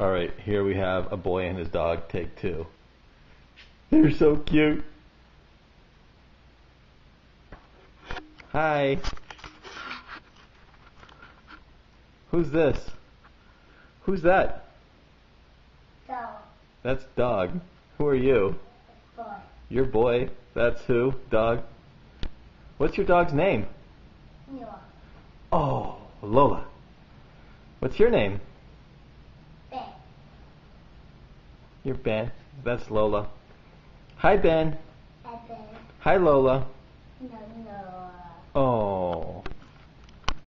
Alright, here we have a boy and his dog, take two. They're so cute. Hi. Who's this? Who's that? Dog. That's Dog. Who are you? Boy. Your boy. That's who? Dog. What's your dog's name? Noah. Oh, Lola. What's your name? Ben. You're Ben. That's Lola. Hi, Ben. Ben. Hi, Lola. No, Noah. Oh.